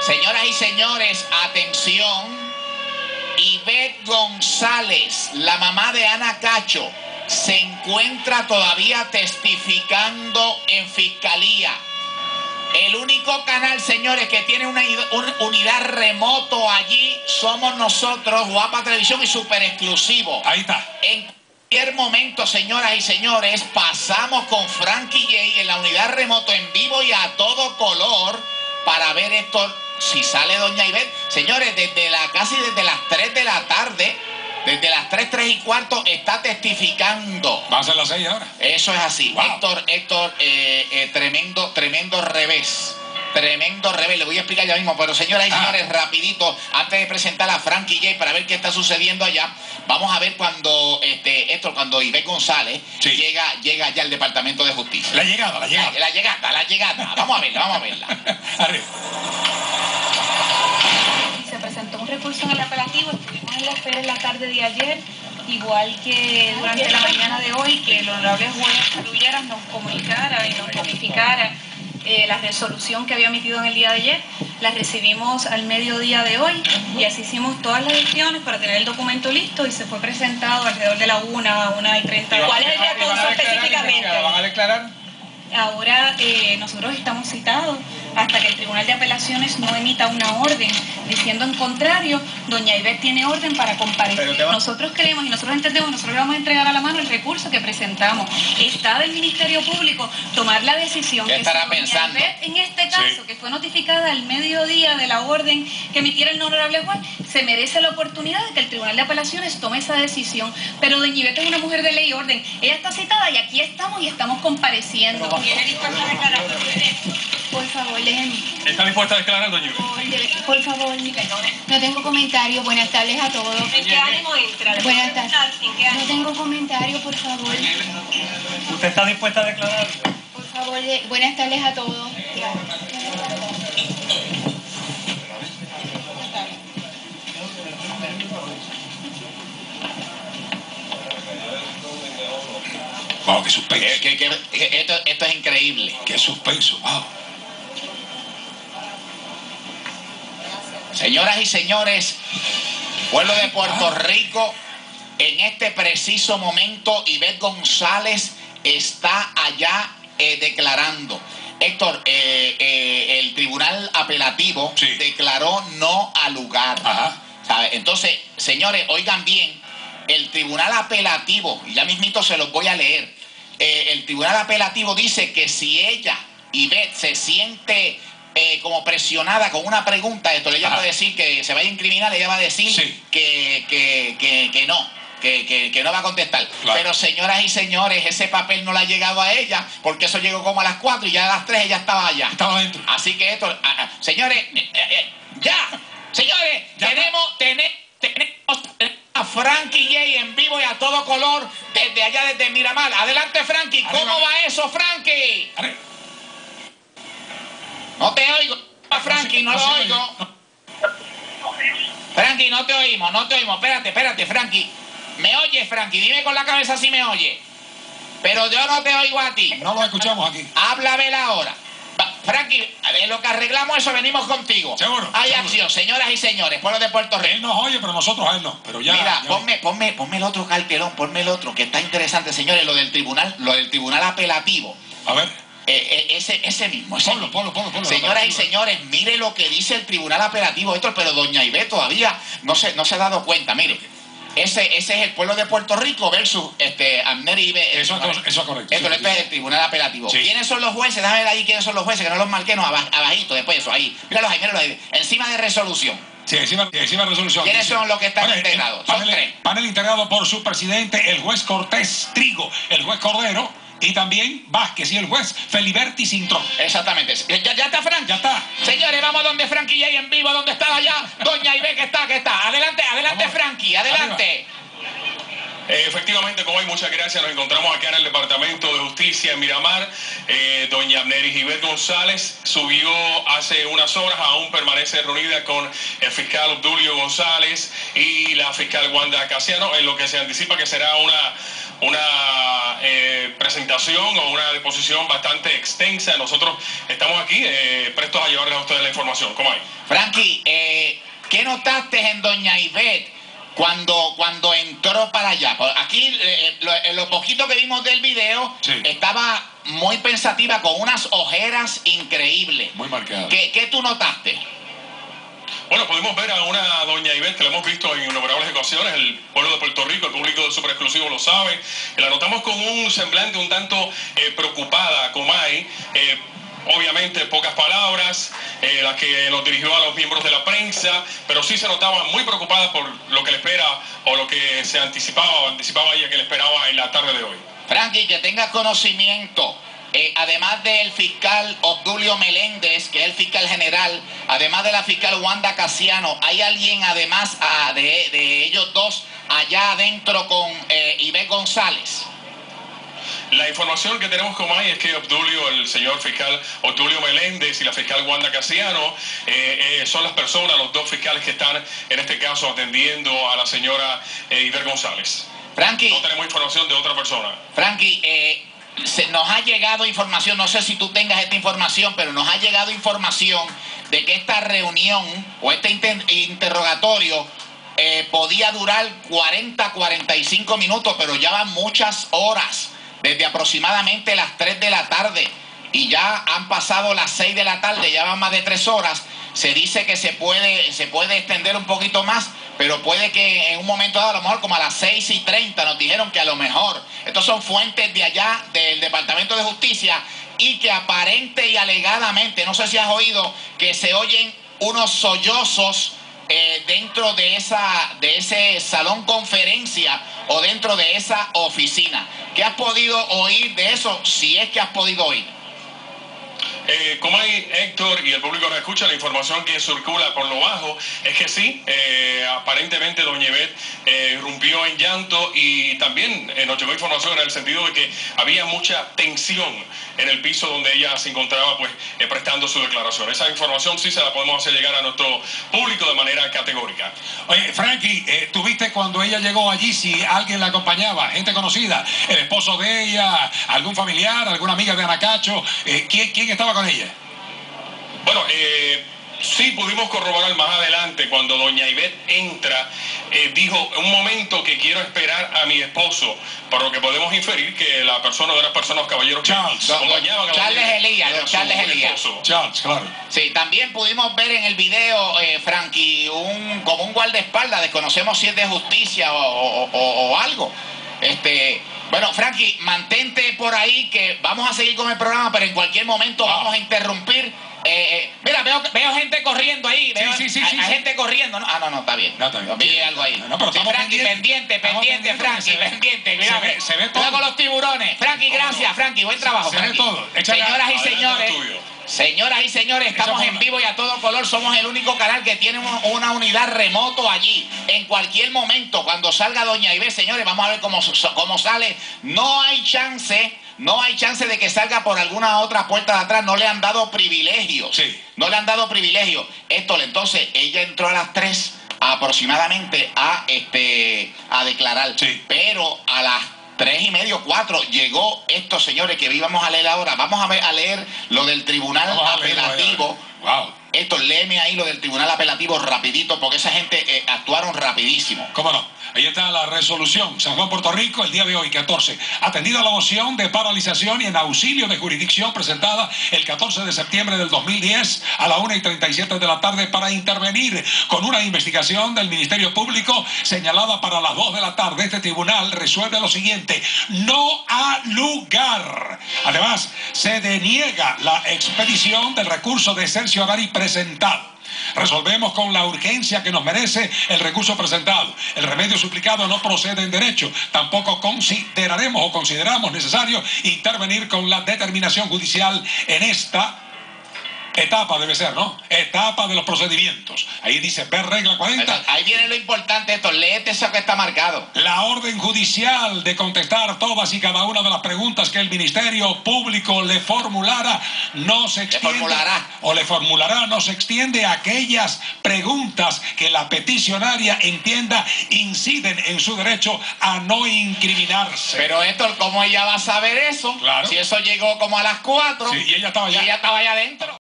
Señoras y señores, atención. Ivette González, la mamá de Ana Cacho, se encuentra todavía testificando en fiscalía. El único canal, señores, que tiene una unidad remoto allí somos nosotros, Guapa Televisión y Super Exclusivo. Ahí está. En cualquier momento, señoras y señores, pasamos con Frankie J en la unidad remoto en vivo y a todo color para ver esto. Si sale doña Ivette, señores, casi desde las 3 de la tarde, desde las 3 y cuarto, está testificando. Va a ser las 6 ahora. Eso es así. Wow. Héctor, tremendo revés. Tremendo revés, le voy a explicar ya mismo, pero señoras y señores, rapidito, antes de presentar a Frankie J para ver qué está sucediendo allá, vamos a ver cuando cuando Ivette González llega ya al Departamento de Justicia. La llegada. La llegada. Vamos a verla. Arriba. Se presentó un recurso en el apelativo, estuvimos en la espera en la tarde de ayer, igual que durante la mañana de hoy, que el honorable juez Rulleras nos comunicara y nos notificara la resolución que había emitido en el día de ayer. La recibimos al mediodía de hoy y así hicimos todas las gestiones para tener el documento listo y se fue presentado alrededor de la 1:30. ¿Cuál es el recurso específicamente? ¿La van a declarar? Ahora nosotros estamos citados hasta que el Tribunal de Apelaciones no emita una orden diciendo en contrario. Doña Ivette tiene orden para comparecer. Nosotros creemos y nosotros entendemos, nosotros le vamos a entregar a la mano el recurso que presentamos. Está del Ministerio Público tomar la decisión. ¿Qué estará pensando? Doña Ivette, en este caso, que fue notificada al mediodía de la orden que emitiera el honorable juez, se merece la oportunidad de que el Tribunal de Apelaciones tome esa decisión. Pero doña Ivette es una mujer de ley y orden. Ella está citada y aquí estamos y estamos compareciendo. ¿Tiene dispuesta a declarar? Por favor, déjenme. ¿Está dispuesta a declarar, doña Ivette? Por favor, no tengo comentario. Buenas tardes a todos. ¿En qué ánimo entra? Buenas tardes. ¿En qué ánimo? No tengo comentario, por favor. ¿Usted está dispuesta a declarar? Por favor, buenas tardes a todos. Wow, qué suspenso. Esto es increíble. Qué suspenso, wow. Señoras y señores, pueblo de Puerto Rico, en este preciso momento Ivette González está allá declarando. Héctor, el tribunal apelativo declaró no al lugar. ¿Sabe? Entonces, señores, oigan bien, el tribunal apelativo, y ya mismito se los voy a leer, el tribunal apelativo dice que si ella, Ivette, se siente como presionada con una pregunta, esto ella va a decir que se vaya a incriminar, ella va a decir que no va a contestar. Claro. Pero señoras y señores, ese papel no le ha llegado a ella, porque eso llegó como a las 4 y ya a las 3 ella estaba allá. Estaba dentro. Así que esto, señores, señores, tenemos a Frankie J en vivo y a todo color desde allá, desde Miramar. Adelante, Frankie. ¿Cómo va eso, Frankie? No te oigo, Frankie, no lo oigo. Frankie, no te oímos. Espérate, Frankie. ¿Me oyes, Frankie? Dime con la cabeza si me oye. Pero yo no te oigo a ti. No lo escuchamos aquí. Háblame ahora. Frankie, en lo que arreglamos eso venimos contigo. Seguro. Hay acción, señoras y señores, pueblo de Puerto Rico. Él nos oye, pero nosotros a él no. Pero ya. Mira, ponme el otro cartelón, ponme el otro, que está interesante, señores, lo del tribunal apelativo. A ver. Ese mismo. Ponlo. Señoras y señores, mire lo que dice el tribunal apelativo, Héctor, pero doña Ivette todavía no se ha dado cuenta, mire. Ese es el pueblo de Puerto Rico versus Amner y Ivette. Eso es correcto. Esto es el tribunal apelativo. Sí. ¿Quiénes son los jueces? Déjame ver ahí quiénes son los jueces, que no los marquemos abajito, después eso, ahí. Míralos ahí. Encima de resolución. Sí, encima de resolución. ¿Quiénes son los que están integrados? Son 3. Panel integrado por su presidente, el juez Cortés Trigo, el juez Cordero, y también Vázquez y el juez Feliberti Cintrón. Exactamente. ¿Ya está Frank? Ya está. Señores, vamos donde Frankie J en vivo, donde está allá. Doña Ivette que está. Adelante, Frankie, adelante. Efectivamente, Comay, muchas gracias. Nos encontramos acá en el Departamento de Justicia en Miramar. Doña Abneris Ivette González subió hace unas horas, aún permanece reunida con el fiscal Obdulio González y la fiscal Wanda Casiano, en lo que se anticipa que será una presentación o una deposición bastante extensa. Nosotros estamos aquí prestos a llevarles a ustedes la información. Comay. Frankie, ¿qué notaste en doña Ivette cuando entró para allá? Aquí, lo poquito que vimos del video, sí, estaba muy pensativa, con unas ojeras increíbles. Muy marcada. ¿Qué tú notaste? Bueno, pudimos ver a una doña Ivette que la hemos visto en innumerables ocasiones. El pueblo de Puerto Rico, el público de Super Exclusivo lo sabe. La notamos con un semblante un tanto preocupada, Comay. Obviamente pocas palabras, las que nos dirigió a los miembros de la prensa, pero sí se notaba muy preocupada por lo que le espera o lo que se anticipaba ella que le esperaba en la tarde de hoy. Frankie, que tengas conocimiento, además del fiscal Obdulio Meléndez, que es el fiscal general, además de la fiscal Wanda Casiano, ¿hay alguien además de ellos dos allá adentro con Ivette González? La información que tenemos, Comay, es que el señor fiscal Obdulio Meléndez y la fiscal Wanda Casiano son las personas, los dos fiscales que están en este caso atendiendo a la señora Ivette González. Frankie, no tenemos información de otra persona. Frankie, nos ha llegado información, no sé si tú tengas esta información, pero nos ha llegado información de que esta reunión o este interrogatorio podía durar 40-45 minutos, pero ya van muchas horas. Desde aproximadamente las 3 de la tarde y ya han pasado las 6 de la tarde, ya van más de 3 horas. Se dice que se puede extender un poquito más, pero puede que en un momento dado, a lo mejor como a las 6:30, nos dijeron que a lo mejor, estos son fuentes de allá del Departamento de Justicia, y que aparente y alegadamente, no sé si has oído, que se oyen unos sollozos dentro de ese salón conferencia o dentro de esa oficina. ¿Qué has podido oír de eso, si es que has podido oír? Comay, Héctor y el público que escucha, la información que circula por lo bajo es que sí, aparentemente doña Ivette irrumpió en llanto, y también nos llegó información en el sentido de que había mucha tensión en el piso donde ella se encontraba prestando su declaración. Esa información sí se la podemos hacer llegar a nuestro público de manera categórica. Oye, Frankie, ¿tú viste cuando ella llegó allí si alguien la acompañaba? Gente conocida, el esposo de ella, algún familiar, alguna amiga de Anacacho, ¿quién estaba con ella? Bueno, sí pudimos corroborar más adelante cuando doña Ivette entra, dijo un momento que quiero esperar a mi esposo, por lo que podemos inferir que la persona de las personas, caballeros, Charles, Charles Elías, Charles, claro. Sí, también pudimos ver en el video, Frankie, como un guardaespaldas, desconocemos si es de justicia o algo. Bueno, Frankie, mantente por ahí, que vamos a seguir con el programa, pero en cualquier momento vamos a interrumpir. Mira, veo gente corriendo ahí. Hay gente corriendo, ¿no? No, está bien. No, está bien. Vi algo ahí. No, pero Frankie, pendiente, Frankie, pendiente. Cuidado, se ve todo. Cuidado con los tiburones. Frankie, gracias, Frankie. Buen trabajo, Se Frankie. ve todo. Señoras y señores, estamos en vivo y a todo color. Somos el único canal que tiene una unidad remoto allí. En cualquier momento, cuando salga doña Ivette, señores, vamos a ver cómo sale. No hay chance de que salga por alguna otra puerta de atrás. No le han dado privilegios. Sí. No le han dado privilegios. Entonces, ella entró a las 3 aproximadamente a declarar. Sí. Pero a las 3:30, 4, llegó estos señores que íbamos a leer ahora. Vamos a leer lo del tribunal apelativo. Wow. Héctor, léeme ahí lo del tribunal apelativo rapidito, porque esa gente actuaron rapidísimo. ¿Cómo no? Ahí está la resolución. San Juan, Puerto Rico, el día de hoy, 14. Atendida la moción de paralización y en auxilio de jurisdicción presentada el 14 de septiembre del 2010 a la 1:37 de la tarde para intervenir con una investigación del Ministerio Público señalada para las 2 de la tarde. Este tribunal resuelve lo siguiente: no ha lugar. Además, se deniega la expedición del recurso de cerciorari presentado. Resolvemos con la urgencia que nos merece el recurso presentado. El remedio suplicado no procede en derecho. Tampoco consideramos necesario intervenir con la determinación judicial en esta Etapa debe ser, ¿no? Etapa de los procedimientos. Ahí dice, ver regla 40. Ahí viene lo importante, Héctor. Léete eso que está marcado. La orden judicial de contestar todas y cada una de las preguntas que el Ministerio Público le formulara no se extiende. Le formulará, no se extiende a aquellas preguntas que la peticionaria entienda inciden en su derecho a no incriminarse. Pero Héctor, ¿cómo ella va a saber eso? Claro. Si eso llegó como a las 4. Sí, y ella estaba allá. Y ella estaba allá adentro.